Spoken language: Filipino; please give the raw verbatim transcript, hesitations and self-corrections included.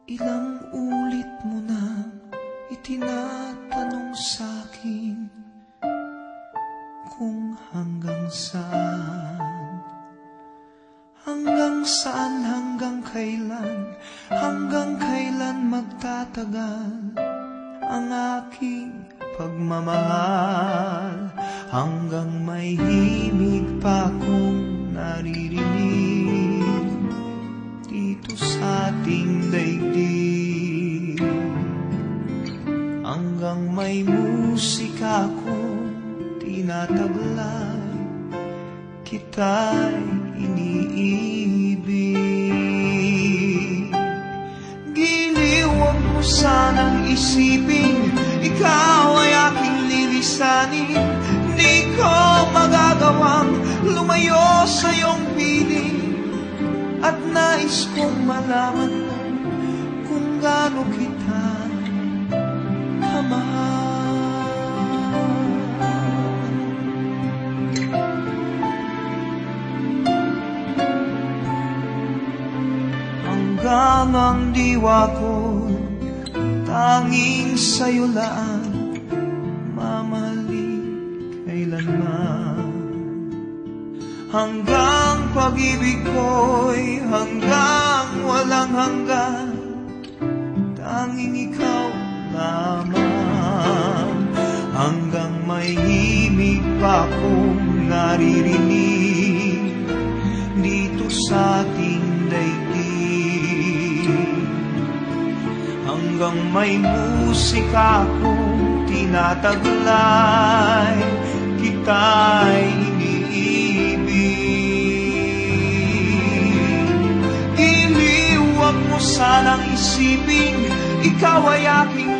Ilang ulit mo nang itinatanong sa'kin kung hanggang saan, hanggang saan, hanggang kailan, hanggang kailan magtatagal ang aking pagmamahal, hanggang may himig pa akong naririnig dito sa ating daigdig, hanggang may musika akong tinataglay, kita'y iniibig. Giliw, huwag mo sanang isipin ikaw ay aking lilisanin. Di ko magagawang lumayo sa iyong piling, at nais kong malaman mo kung gaano kita kamahal. Hanggang ang diwa ko tanging sa'yo lang mamahalin kailanman, hanggang pag-ibig ko'y hanggang walang hanggan, tanging ikaw lamang, hanggang may himig pa akong naririnig dito sa ating daigdig, hanggang may musika akong tinataglay, kita'y iniibig. Giliw, huwag mo sanang isipin ikaw ay aking